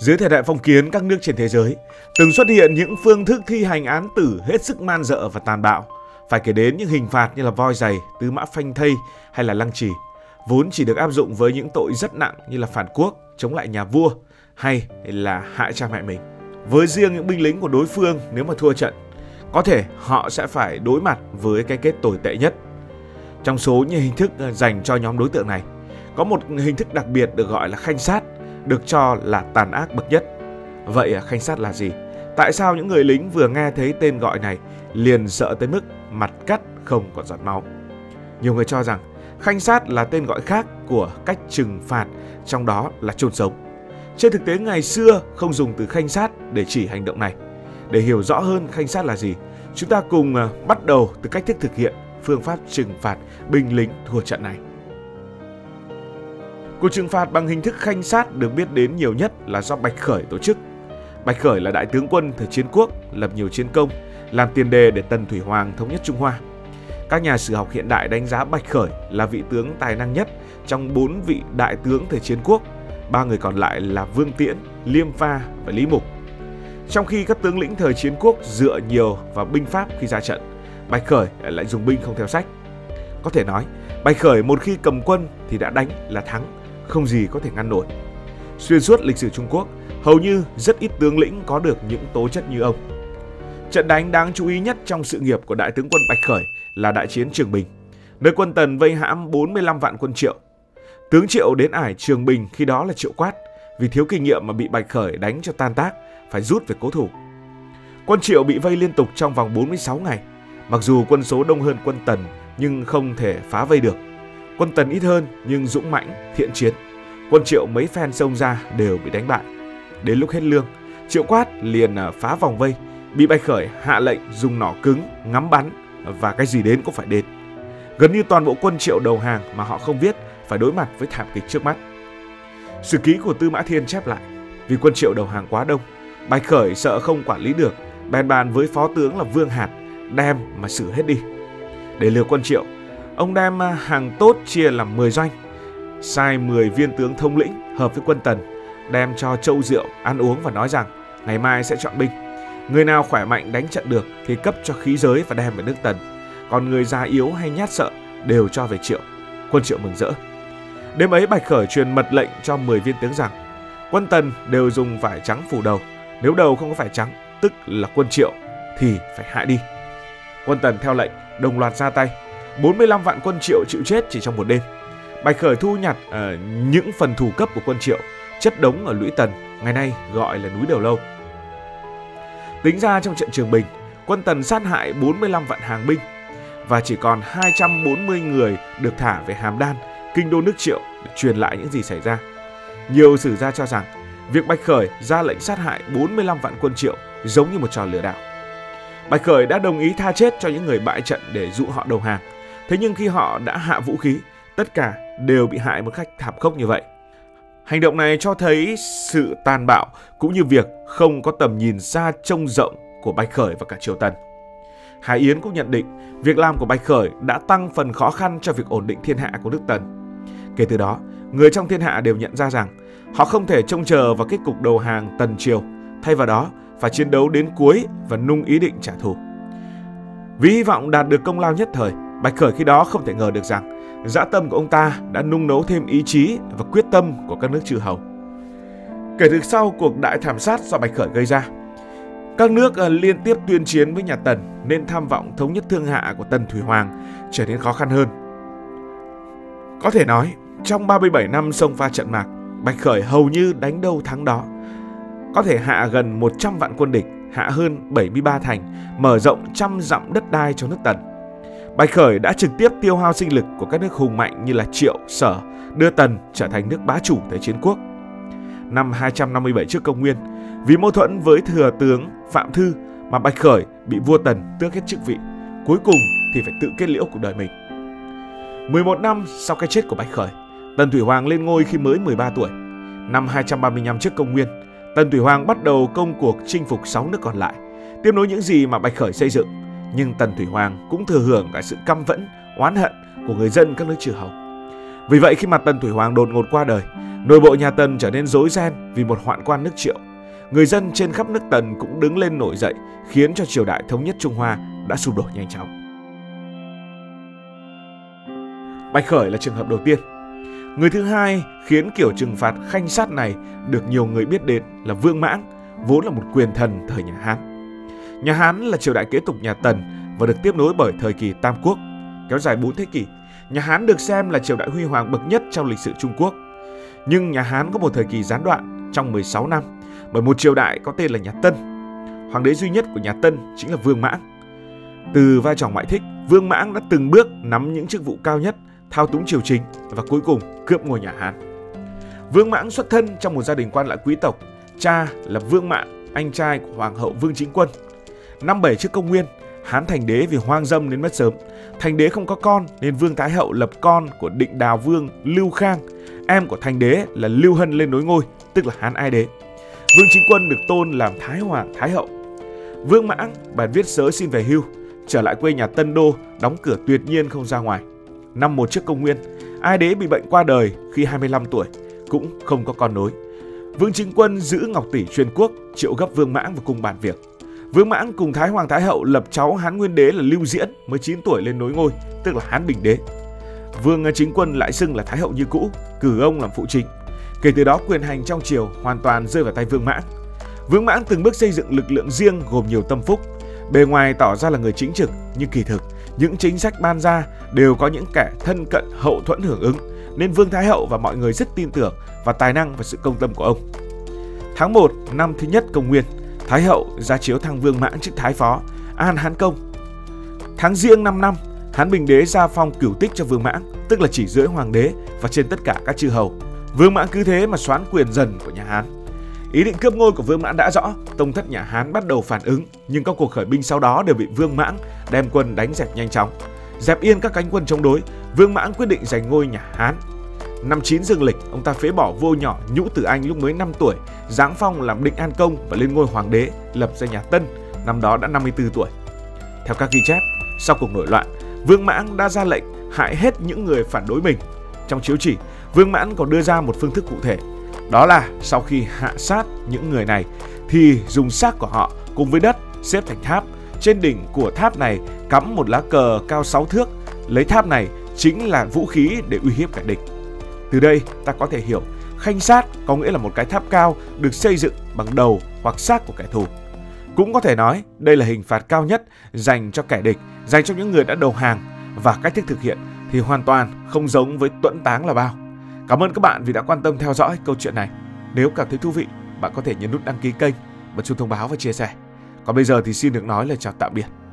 Dưới thời đại phong kiến các nước trên thế giới, từng xuất hiện những phương thức thi hành án tử hết sức man dợ và tàn bạo. Phải kể đến những hình phạt như là voi giày, tứ mã phanh thây hay là lăng trì, vốn chỉ được áp dụng với những tội rất nặng như là phản quốc, chống lại nhà vua hay là hại cha mẹ mình. Với riêng những binh lính của đối phương, nếu mà thua trận, có thể họ sẽ phải đối mặt với cái kết tồi tệ nhất. Trong số những hình thức dành cho nhóm đối tượng này, có một hình thức đặc biệt được gọi là khanh sát, được cho là tàn ác bậc nhất. Vậy khanh sát là gì? Tại sao những người lính vừa nghe thấy tên gọi này liền sợ tới mức mặt cắt không còn giọt máu? Nhiều người cho rằng khanh sát là tên gọi khác của cách trừng phạt, trong đó là chôn sống. Trên thực tế ngày xưa không dùng từ khanh sát để chỉ hành động này. Để hiểu rõ hơn khanh sát là gì, chúng ta cùng bắt đầu từ cách thức thực hiện phương pháp trừng phạt binh lính thua trận này. Cuộc trừng phạt bằng hình thức khanh sát được biết đến nhiều nhất là do Bạch Khởi tổ chức. Bạch Khởi là đại tướng quân thời chiến quốc, lập nhiều chiến công, làm tiền đề để Tần Thủy Hoàng thống nhất Trung Hoa. Các nhà sử học hiện đại đánh giá Bạch Khởi là vị tướng tài năng nhất trong 4 vị đại tướng thời chiến quốc. 3 người còn lại là Vương Tiễn, Liêm Pha và Lý Mục. Trong khi các tướng lĩnh thời chiến quốc dựa nhiều vào binh pháp khi ra trận, Bạch Khởi lại dùng binh không theo sách. Có thể nói, Bạch Khởi một khi cầm quân thì đã đánh là thắng, không gì có thể ngăn nổi. Xuyên suốt lịch sử Trung Quốc, hầu như rất ít tướng lĩnh có được những tố chất như ông. Trận đánh đáng chú ý nhất trong sự nghiệp của đại tướng quân Bạch Khởi là đại chiến Trường Bình, nơi quân Tần vây hãm 45 vạn quân Triệu. Tướng Triệu đến ải Trường Bình khi đó là Triệu Quát, vì thiếu kinh nghiệm mà bị Bạch Khởi đánh cho tan tác, phải rút về cố thủ. Quân Triệu bị vây liên tục trong vòng 46 ngày. Mặc dù quân số đông hơn quân Tần nhưng không thể phá vây được. Quân Tần ít hơn nhưng dũng mãnh, thiện chiến. Quân Triệu mấy phen xông ra đều bị đánh bại. Đến lúc hết lương, Triệu Quát liền phá vòng vây, bị Bạch Khởi hạ lệnh dùng nỏ cứng, ngắm bắn và cái gì đến cũng phải đến. Gần như toàn bộ quân Triệu đầu hàng mà họ không biết phải đối mặt với thảm kịch trước mắt. Sử ký của Tư Mã Thiên chép lại, vì quân Triệu đầu hàng quá đông, Bạch Khởi sợ không quản lý được, bèn bàn với phó tướng là Vương Hạt đem mà xử hết đi. Để lừa quân Triệu, ông đem hàng tốt chia làm 10 doanh, sai 10 viên tướng thống lĩnh hợp với quân Tần, đem cho trâu rượu ăn uống và nói rằng ngày mai sẽ chọn binh. Người nào khỏe mạnh đánh trận được thì cấp cho khí giới và đem về nước Tần, còn người già yếu hay nhát sợ đều cho về Triệu. Quân Triệu mừng rỡ. Đêm ấy Bạch Khởi truyền mật lệnh cho 10 viên tướng rằng quân Tần đều dùng vải trắng phủ đầu, nếu đầu không có vải trắng tức là quân Triệu thì phải hại đi. Quân Tần theo lệnh đồng loạt ra tay, 45 vạn quân Triệu chịu chết chỉ trong một đêm. Bạch Khởi thu nhặt những phần thủ cấp của quân Triệu, chất đống ở lũy Tần, ngày nay gọi là núi Đầu Lâu. Tính ra trong trận Trường Bình, quân Tần sát hại 45 vạn hàng binh và chỉ còn 240 người được thả về Hàm Đan, kinh đô nước Triệu để truyền lại những gì xảy ra. Nhiều sử gia cho rằng việc Bạch Khởi ra lệnh sát hại 45 vạn quân Triệu giống như một trò lừa đảo. Bạch Khởi đã đồng ý tha chết cho những người bại trận để dụ họ đầu hàng. Thế nhưng khi họ đã hạ vũ khí, tất cả đều bị hại một cách thảm khốc như vậy. Hành động này cho thấy sự tàn bạo cũng như việc không có tầm nhìn xa trông rộng của Bạch Khởi và cả triều Tần. Hải Yến cũng nhận định việc làm của Bạch Khởi đã tăng phần khó khăn cho việc ổn định thiên hạ của nước Tần. Kể từ đó, người trong thiên hạ đều nhận ra rằng họ không thể trông chờ vào kết cục đầu hàng Tần Triều, thay vào đó phải chiến đấu đến cuối và nung ý định trả thù. Vì hy vọng đạt được công lao nhất thời, Bạch Khởi khi đó không thể ngờ được rằng dã tâm của ông ta đã nung nấu thêm ý chí và quyết tâm của các nước chư hầu. Kể từ sau cuộc đại thảm sát do Bạch Khởi gây ra, các nước liên tiếp tuyên chiến với nhà Tần nên tham vọng thống nhất thiên hạ của Tần Thủy Hoàng trở nên khó khăn hơn. Có thể nói, trong 37 năm xông pha trận mạc, Bạch Khởi hầu như đánh đâu thắng đó. Có thể hạ gần 100 vạn quân địch, hạ hơn 73 thành, mở rộng trăm dặm đất đai cho nước Tần. Bạch Khởi đã trực tiếp tiêu hao sinh lực của các nước hùng mạnh như là Triệu, Sở, đưa Tần trở thành nước bá chủ thời chiến quốc. Năm 257 trước công nguyên, vì mâu thuẫn với thừa tướng Phạm Thư mà Bạch Khởi bị vua Tần tước hết chức vị, cuối cùng thì phải tự kết liễu cuộc đời mình. 11 năm sau cái chết của Bạch Khởi, Tần Thủy Hoàng lên ngôi khi mới 13 tuổi. Năm 235 trước công nguyên, Tần Thủy Hoàng bắt đầu công cuộc chinh phục 6 nước còn lại, tiếp nối những gì mà Bạch Khởi xây dựng. Nhưng Tần Thủy Hoàng cũng thừa hưởng cả sự căm phẫn, oán hận của người dân các nước chư hầu. Vì vậy khi mà Tần Thủy Hoàng đột ngột qua đời, Nội bộ nhà Tần trở nên rối ren vì một hoạn quan nước Triệu. Người dân trên khắp nước Tần cũng đứng lên nổi dậy, khiến cho triều đại thống nhất Trung Hoa đã sụp đổ nhanh chóng. Bạch Khởi là trường hợp đầu tiên. Người thứ hai khiến kiểu trừng phạt khanh sát này được nhiều người biết đến là Vương Mãng, vốn là một quyền thần thời nhà Hán. Nhà Hán là triều đại kế tục nhà Tần và được tiếp nối bởi thời kỳ Tam Quốc, kéo dài 4 thế kỷ. Nhà Hán được xem là triều đại huy hoàng bậc nhất trong lịch sử Trung Quốc. Nhưng nhà Hán có một thời kỳ gián đoạn trong 16 năm bởi một triều đại có tên là nhà Tân. Hoàng đế duy nhất của nhà Tân chính là Vương Mãng. Từ vai trò ngoại thích, Vương Mãng đã từng bước nắm những chức vụ cao nhất, thao túng triều chính và cuối cùng cướp ngôi nhà Hán. Vương Mãng xuất thân trong một gia đình quan lại quý tộc, cha là Vương Mạn, anh trai của hoàng hậu Vương Chính Quân. Năm 7 trước công nguyên, Hán thành đế vì hoang dâm nên mất sớm. Thành đế không có con nên Vương Thái Hậu lập con của Định Đào Vương Lưu Khang, em của thành đế là Lưu Hân lên nối ngôi, tức là Hán Ai Đế. Vương Chính Quân được tôn làm Thái Hoàng Thái Hậu. Vương Mãng bèn viết sớ xin về hưu, trở lại quê nhà Tân Đô, đóng cửa tuyệt nhiên không ra ngoài. Năm 1 trước công nguyên, Ai Đế bị bệnh qua đời khi 25 tuổi, cũng không có con nối. Vương Chính Quân giữ ngọc tỷ truyền quốc, triệu gấp Vương Mãng vào cung bàn việc. Vương Mãng cùng Thái Hoàng Thái Hậu lập cháu Hán Nguyên Đế là Lưu Diễn mới 9 tuổi lên nối ngôi, tức là Hán Bình Đế. Vương Chính Quân lại xưng là Thái Hậu như cũ, cử ông làm phụ chính. Kể từ đó quyền hành trong triều hoàn toàn rơi vào tay Vương Mãng. Vương Mãng từng bước xây dựng lực lượng riêng gồm nhiều tâm phúc. Bề ngoài tỏ ra là người chính trực, nhưng kỳ thực những chính sách ban ra đều có những kẻ thân cận hậu thuẫn hưởng ứng, nên Vương Thái Hậu và mọi người rất tin tưởng vào tài năng và sự công tâm của ông. Tháng 1 năm thứ nhất công nguyên, Thái Hậu ra chiếu thăng Vương Mãng chức Thái Phó, An Hán Công. Tháng Giêng 5 năm, Hán Bình Đế ra phong cửu tích cho Vương Mãng, tức là chỉ dưới hoàng đế và trên tất cả các chư hầu. Vương Mãng cứ thế mà soán quyền dần của nhà Hán. Ý định cướp ngôi của Vương Mãng đã rõ, tông thất nhà Hán bắt đầu phản ứng, nhưng các cuộc khởi binh sau đó đều bị Vương Mãng đem quân đánh dẹp nhanh chóng. Dẹp yên các cánh quân chống đối, Vương Mãng quyết định giành ngôi nhà Hán. Năm 9 dương lịch, ông ta phế bỏ vua nhỏ Nhũ Tử Anh lúc mới 5 tuổi, giáng phong làm Định An Công và lên ngôi hoàng đế, lập ra nhà Tân, năm đó đã 54 tuổi. Theo các ghi chép, sau cuộc nổi loạn, Vương Mãng đã ra lệnh hại hết những người phản đối mình. Trong chiếu chỉ, Vương Mãng còn đưa ra một phương thức cụ thể. Đó là sau khi hạ sát những người này thì dùng xác của họ cùng với đất xếp thành tháp. Trên đỉnh của tháp này cắm một lá cờ cao 6 thước. Lấy tháp này chính là vũ khí để uy hiếp kẻ địch. Từ đây ta có thể hiểu khanh sát có nghĩa là một cái tháp cao được xây dựng bằng đầu hoặc xác của kẻ thù. Cũng có thể nói đây là hình phạt cao nhất dành cho kẻ địch, dành cho những người đã đầu hàng, và cách thức thực hiện thì hoàn toàn không giống với tuẫn táng là bao. Cảm ơn các bạn vì đã quan tâm theo dõi câu chuyện này. Nếu cảm thấy thú vị, bạn có thể nhấn nút đăng ký kênh, bật chuông thông báo và chia sẻ. Còn bây giờ thì xin được nói lời chào tạm biệt.